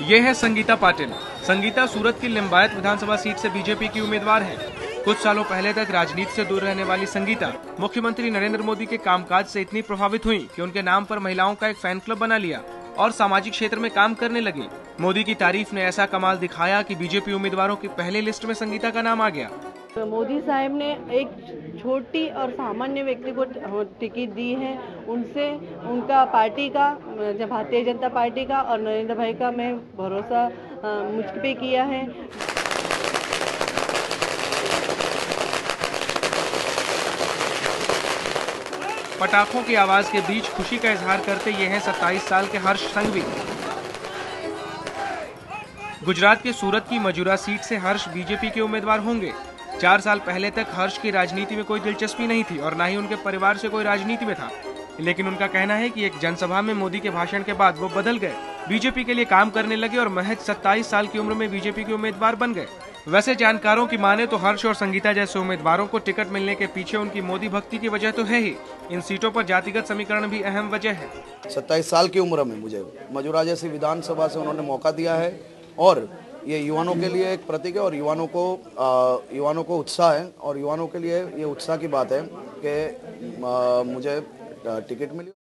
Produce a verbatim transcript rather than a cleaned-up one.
ये है संगीता पाटिल। संगीता सूरत की लिंबायत विधानसभा सीट से बीजेपी की उम्मीदवार हैं। कुछ सालों पहले तक राजनीति से दूर रहने वाली संगीता मुख्यमंत्री नरेंद्र मोदी के कामकाज से इतनी प्रभावित हुई कि उनके नाम पर महिलाओं का एक फैन क्लब बना लिया और सामाजिक क्षेत्र में काम करने लगी। मोदी की तारीफ ने ऐसा कमाल दिखाया कि बीजेपी उम्मीदवारों की पहले लिस्ट में संगीता का नाम आ गया। मोदी साहब ने एक छोटी और सामान्य व्यक्ति को टिकट दी है, उनसे उनका पार्टी का, भारतीय जनता पार्टी का और नरेंद्र भाई का मैं भरोसा मुझ पे किया है। पटाखों की आवाज के बीच खुशी का इजहार करते ये हैं सत्ताईस साल के हर्ष संघवी। गुजरात के सूरत की मजूरा सीट से हर्ष बीजेपी के उम्मीदवार होंगे। चार साल पहले तक हर्ष की राजनीति में कोई दिलचस्पी नहीं थी और न ही उनके परिवार से कोई राजनीति में था, लेकिन उनका कहना है कि एक जनसभा में मोदी के भाषण के बाद वो बदल गए, बीजेपी के लिए काम करने लगे और महज सत्ताईस साल की उम्र में बीजेपी के उम्मीदवार बन गए। वैसे जानकारों की माने तो हर्ष और संगीता जैसे उम्मीदवारों को टिकट मिलने के पीछे उनकी मोदी भक्ति की वजह तो है ही, इन सीटों पर जातिगत समीकरण भी अहम वजह है। सत्ताईस साल की उम्र में मुझे मजूरा जैसी विधानसभा से उन्होंने मौका दिया है और ये युवाओं के लिए एक प्रतीक है और युवाओं को युवाओं को उत्साह है और युवाओं के लिए ये उत्साह की बात है कि मुझे टिकट मिली।